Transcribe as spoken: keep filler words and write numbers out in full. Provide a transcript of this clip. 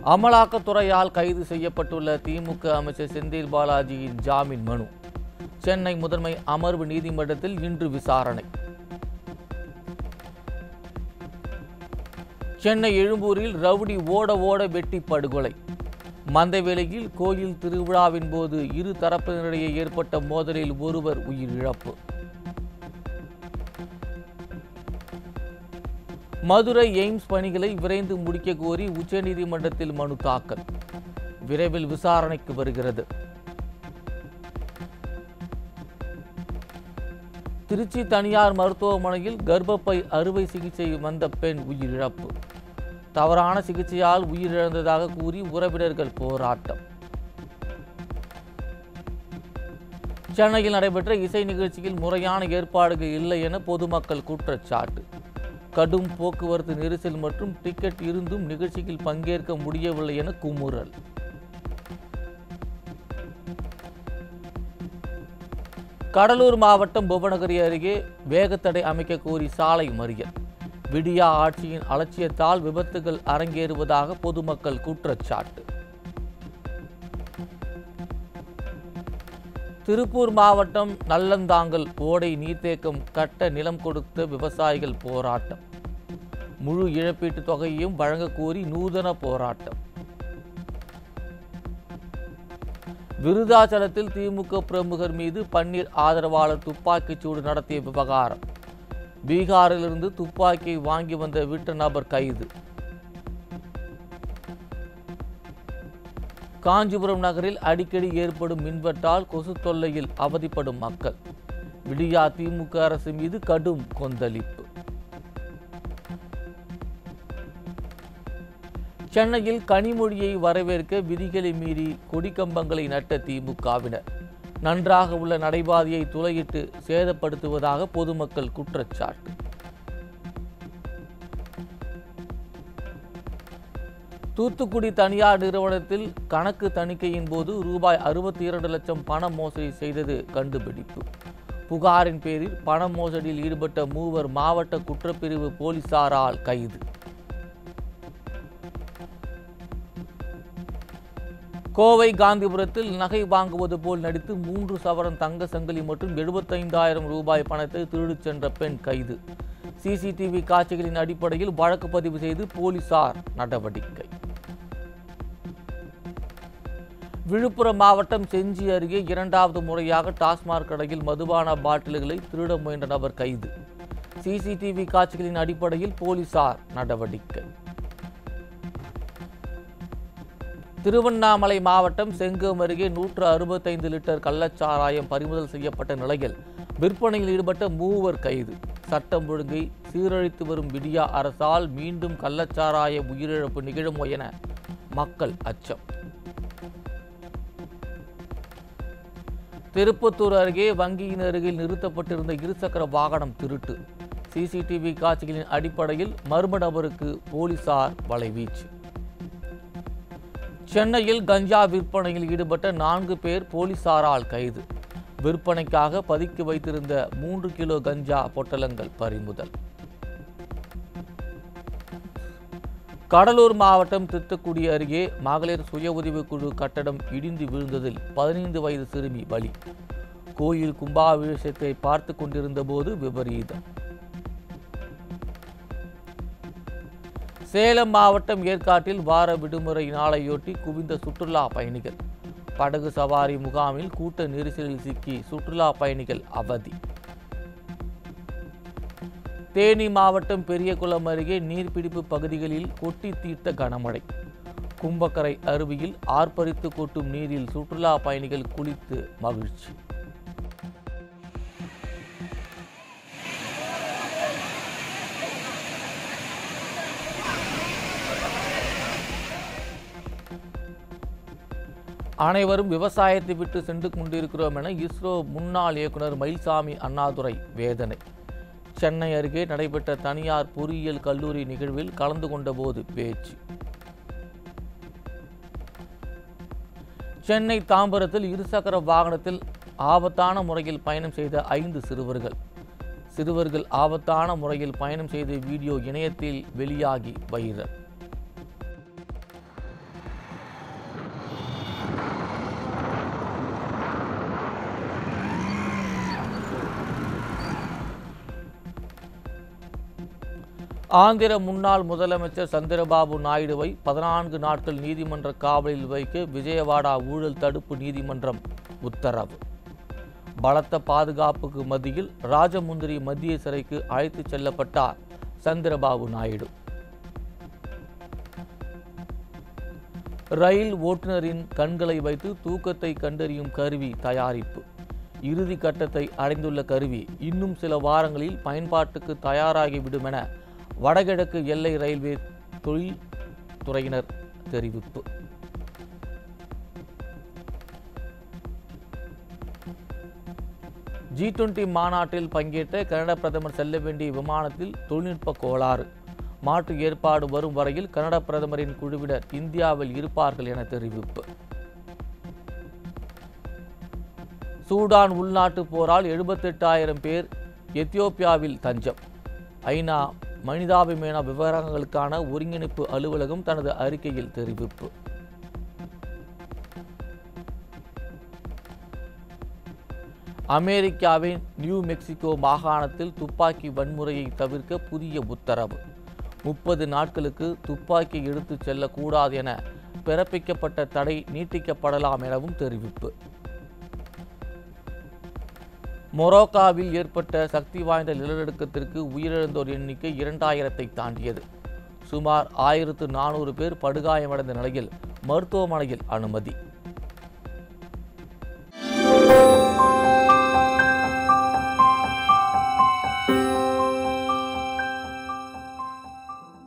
அமலாக்கத்துறையால் கைது செய்யப்பட்டுள்ள திமுக அமைச்சர் செந்தில் பாலாஜியின் ஜாமீன் மனு சென்னை முதன்மை அமர்வு நீதிமன்றத்தில் இன்று விசாரணை. சென்னை எழும்பூரில் ரவுடி ஓட ஓட வெட்டி படுகொலை. மந்தவேளையில் கோயில் திருவிழாவின் போது இரு தரப்பினரிடையே ஏற்பட்ட மோதலில் ஒருவர் உயிரிழப்பு. மதுரை எய்ம்ஸ் பணிகளை விரைந்து முடிக்க கோரி உச்சநீதிமன்றத்தில் மனு தாக்கல். விரைவில் விசாரணைக்கு வருகிறது. திருச்சி தனியார் மருத்துவமனையில் கர்ப்பப்பை அறுவை சிகிச்சை வந்த பெண் உயிரிழப்பு. தவறான சிகிச்சையால் உயிரிழந்ததாக கூறி உறவினர்கள் போராட்டம். சென்னையில் நடைபெற்ற இசை நிகழ்ச்சியில் முறையான ஏற்பாடுகள் இல்லை என பொதுமக்கள் குற்றச்சாட்டு. கடும் போக்குவரத்து நெரிசல் மற்றும் டிக்கெட் இருந்தும் நிகழ்ச்சியில் பங்கேற்க முடியவில்லை என குமுறல். கடலூர் மாவட்டம் புவனகிரி அருகே வேகத்தடை அமைக்க கோரி சாலை மறியல். விடியா ஆட்சியின் அலட்சியத்தால் விபத்துகள் அரங்கேறுவதாக பொதுமக்கள் குற்றச்சாட்டு. திருப்பூர் மாவட்டம் நல்லந்தாங்கல் ஓடை நீர்த்தேக்கம் கட்ட நிலம் கொடுத்த விவசாயிகள் போராட்டம். முழு இழப்பீட்டுத் தொகையையும் வழங்க கோரி நூதன போராட்டம். விருதாச்சலத்தில் திமுக பிரமுகர் மீது பன்னீர் ஆதரவாளர் துப்பாக்கிச் சூடு நடத்திய விவகாரம். பீகாரிலிருந்து துப்பாக்கியை வாங்கி வந்த விட்ட நபர் கைது. காஞ்சிபுரம் நகரில் அடிக்கடி ஏற்படும் மின்வெட்டால் கொசு தொல்லையில் அவதிப்படும் மக்கள். விடியா திமுக அரசு மீது கடும் கொந்தளிப்பு. சென்னையில் கனிமொழியை வரவேற்க விதிகளை மீறி கொடிக்கம்பங்களை நட்ட திமுகவினர். நன்றாக உள்ள நடைபாதையை துளையிட்டு சேதப்படுத்துவதாக பொதுமக்கள் குற்றச்சாட்டு. தூத்துக்குடி தனியார் நிறுவனத்தில் கணக்கு தணிக்கையின் போது ரூபாய் அறுபத்தி இரண்டு லட்சம் பண மோசடி செய்தது கண்டுபிடிப்பு. புகாரின் பேரில் பண மோசடியில் ஈடுபட்ட மூவர் மாவட்ட குற்றப்பிரிவு போலீசாரால் கைது. கோவை காந்திபுரத்தில் நகை வாங்குவது போல் நடித்து மூன்று சவரன் தங்க சங்கிலி மற்றும் எழுபத்தைந்தாயிரம் ரூபாய் பணத்தை திருடிச் சென்ற பெண் கைது. சிசிடிவி காட்சிகளின் அடிப்படையில் வழக்கு பதிவு செய்து போலீசார் நடவடிக்கை. விழுப்புரம் மாவட்டம் செஞ்சி அருகே இரண்டாவது முறையாக டாஸ்மாக் கடையில் மதுபான பாட்டில்களை திருட முயன்ற நபர் கைது. சிசிடிவி காட்சிகளின் அடிப்படையில் போலீசார் நடவடிக்கை. திருவண்ணாமலை மாவட்டம் செங்கம் அருகே நூற்று அறுபத்தைந்து லிட்டர் கள்ளச்சாராயம் பறிமுதல் செய்யப்பட்ட நிலையில் விற்பனையில் ஈடுபட்ட மூவர் கைது. சட்டம் ஒழுங்கை சீரழித்து வரும் விடியா அரசால் மீண்டும் கள்ளச்சாராய உயிரிழப்பு நிகழுமோ என மக்கள் அச்சம். திருப்பத்தூர் அருகே வங்கியின் அருகில் நிறுத்தப்பட்டிருந்த இருசக்கர வாகனம் திருட்டு. சிசிடிவி காட்சிகளின் அடிப்படையில் மர்ம நபருக்கு போலீசார் வலைவீச்சு. சென்னையில் கஞ்சா விற்பனையில் ஈடுபட்ட நான்கு பேர் போலீசாரால் கைது. விற்பனைக்காக பதுக்கி வைத்திருந்த மூன்று கிலோ கஞ்சா பொட்டலங்கள் பறிமுதல். கடலூர் மாவட்டம் திட்டக்குடி அருகே மகளிர் சுய உதவிக்குழு கட்டடம் இடிந்து விழுந்ததில் பதினைந்து வயது சிறுமி பலி. கோயில் கும்பாபிஷேகத்தை பார்த்து கொண்டிருந்த போது விபரீதம். சேலம் மாவட்டம் ஏற்காட்டில் வார விடுமுறை நாளையொட்டி குவிந்த சுற்றுலா பயணிகள். படகு சவாரி முகாமில் கூட்ட நெரிசலில் சிக்கி சுற்றுலா பயணிகள் அவதி. தேனி மாவட்டம் பெரியகுளம் அருகே நீர்பிடிப்பு பகுதிகளில் கொட்டி தீர்த்த கனமழை. கும்பக்கரை அருவியில் ஆர்ப்பரித்து கொட்டும் நீரில் சுற்றுலா பயணிகள் குளித்து மகிழ்ச்சி. அனைவரும் விவசாயத்தை விட்டு சென்று கொண்டிருக்கிறோம் என இஸ்ரோ முன்னாள் இயக்குநர் மயில்சாமி அண்ணாதுரை வேதனை. சென்னை அருகே நடைபெற்ற தனியார் பொறியியல் கல்லூரி நிகழ்வில் கலந்து கொண்ட போது பேச்சு. சென்னை தாம்பரத்தில் இருசக்கர வாகனத்தில் ஆபத்தான முறையில் பயணம் செய்த ஐந்து சிறுவர்கள். சிறுவர்கள் ஆபத்தான முறையில் பயணம் செய்த வீடியோ இணையத்தில் வெளியாகி வைரல். ஆந்திர முன்னாள் முதலமைச்சர் சந்திரபாபு நாயுடுவை பதினான்கு நாட்கள் நீதிமன்ற காவலில் வைக்க விஜயவாடா ஊழல் தடுப்பு நீதிமன்றம் உத்தரவு. பலத்த பாதுகாப்புக்கு மத்தியில் ராஜமுந்திரி மத்திய சிறைக்கு அழைத்துச் செல்லப்பட்டார் சந்திரபாபு நாயுடு. ரயில் ஓட்டுநரின் கண்களை வைத்து தூக்கத்தை கண்டறியும் கருவி தயாரிப்பு. இறுதி கட்டத்தை அடைந்துள்ள கருவி இன்னும் சில வாரங்களில் பயன்பாட்டுக்கு தயாராகிவிடும் என வடகிழக்கு எல்லை ரயில்வே தொழில் துறையினர் தெரிவிப்பு. ஜி டுவெண்டி மாநாட்டில் பங்கேற்ற கனடா பிரதமர் செல்ல வேண்டிய விமானத்தில் தொழில்நுட்ப கோளாறு. மாற்று ஏற்பாடு வரும் வரையில் கனடா பிரதமரின் குழுவினர் இந்தியாவில் இருப்பார்கள் என தெரிவிப்பு. சூடான் உள்நாட்டு போரால் எழுபத்தெட்டாயிரம் பேர் எத்தியோப்பியாவில் தஞ்சம். ஐநா மனிதாபிமான விவகாரங்களுக்கான ஒருங்கிணைப்பு அலுவலகம் தனது அறிக்கையில் தெரிவிப்பு. அமெரிக்காவின் நியூ மெக்சிகோ மாகாணத்தில் துப்பாக்கி வன்முறையை தவிர்க்க புதிய உத்தரவு. முப்பது நாட்களுக்கு துப்பாக்கி எடுத்துச் செல்லக்கூடாது என பிறப்பிக்கப்பட்ட தடை நீட்டிக்கப்படலாம் எனவும் தெரிவிப்பு. மொரோக்காவில் ஏற்பட்ட சக்தி வாய்ந்த நிலநடுக்கத்திற்கு உயிரிழந்தோர் எண்ணிக்கை இரண்டாயிரத்தை தாண்டியது. சுமார் ஆயிரத்து நானூறு பேர் படுகாயமடைந்த நிலையில் மருத்துவமனையில் அனுமதி.